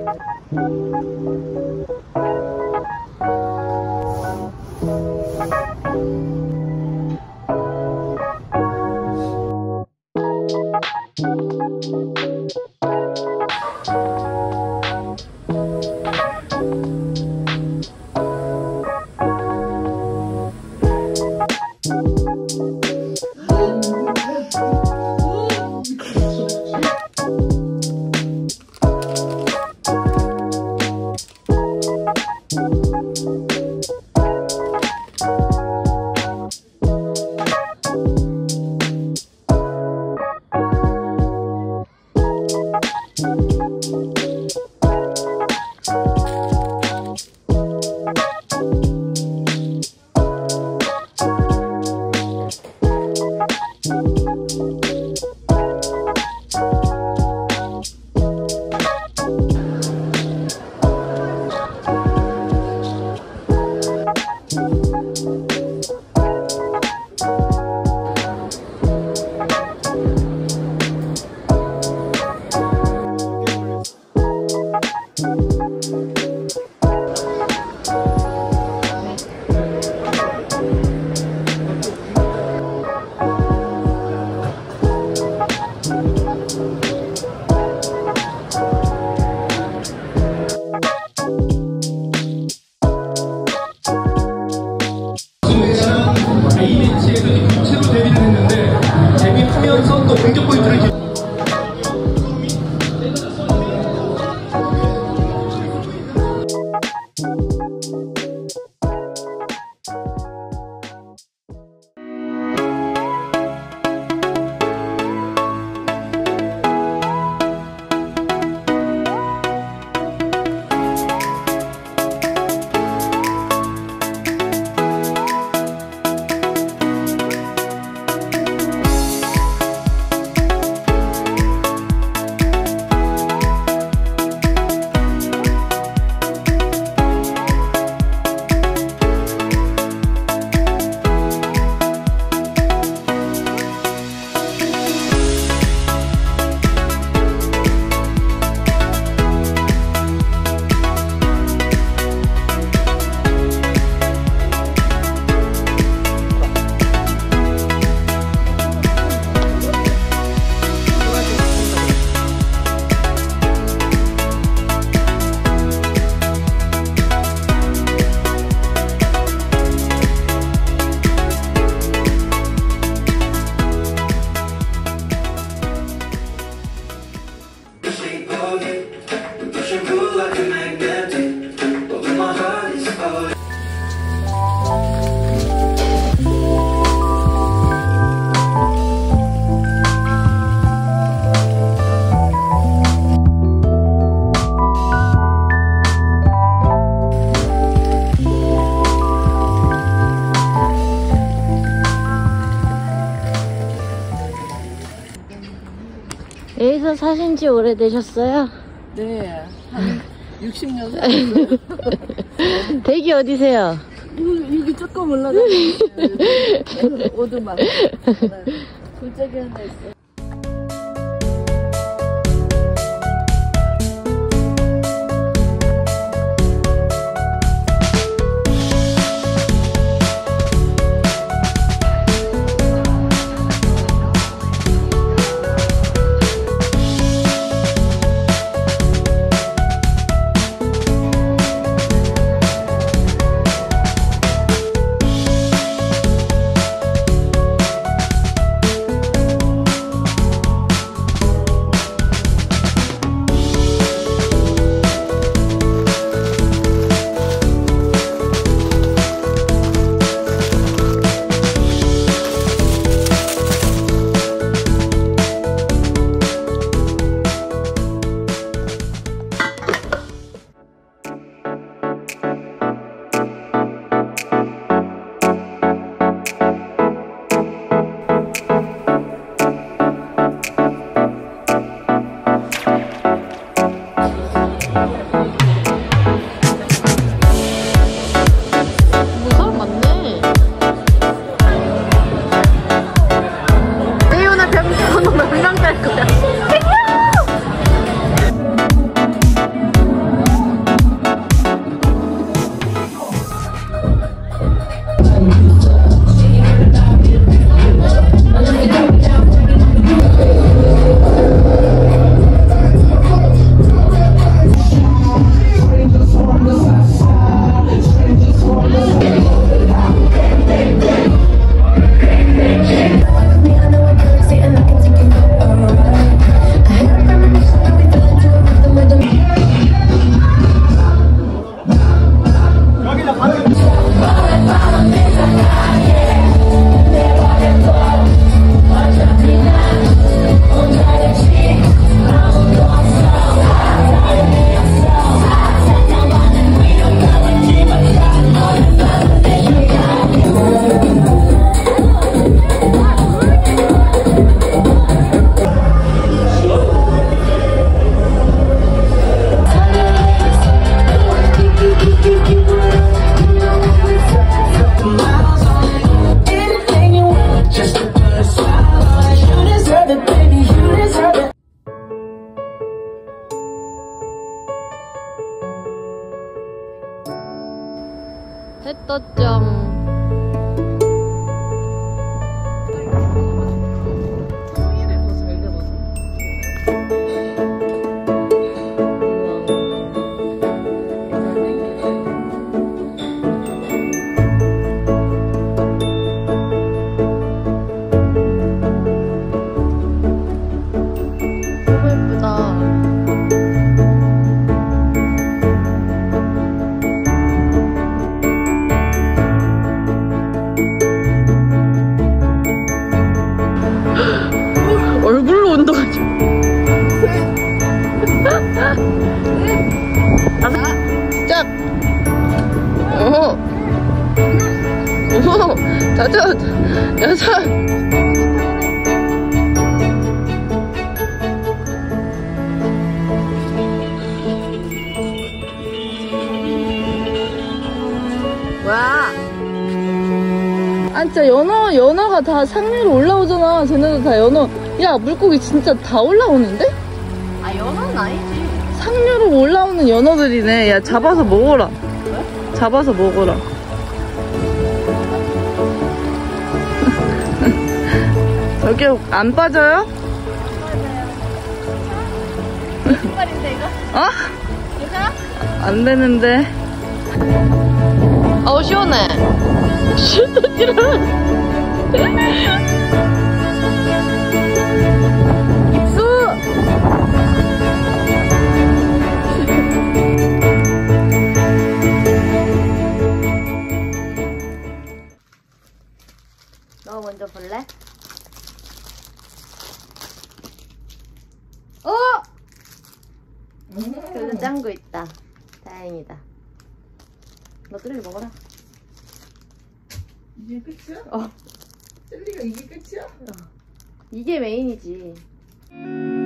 A매치에서 교체로 데뷔를 했는데 데뷔하면서 또 공격 포인트를 여기서 사신 지 오래되셨어요? 네, 한 60년 살았어요. 댁이 어디세요? 여기 조금 올라가면 오두막. 골짜기 하나 있어요. 해 떴죠. 얼굴로 운동하죠. 시작. 오, 다섯, 여섯. 와. 아, 진짜 연어가 다 상류로 올라오잖아. 쟤네도 다 연어. 야, 물고기 진짜 다 올라오는데? 아, 연어는 아니지. 상류로 올라오는 연어들이네. 야, 잡아서 먹어라. 잡아서 먹어라. 저기 안 빠져요? 신발인데, 이거? 어? 괜찮아? 안 되는데. 어우, 시원해. 진짜 싫어. 너 먼저 볼래? 그래도 짱구 있다. 다행이다. 너 젤리 먹어라. 이게 끝이야? 어. 젤리가 이게 끝이야? 이게 메인이지.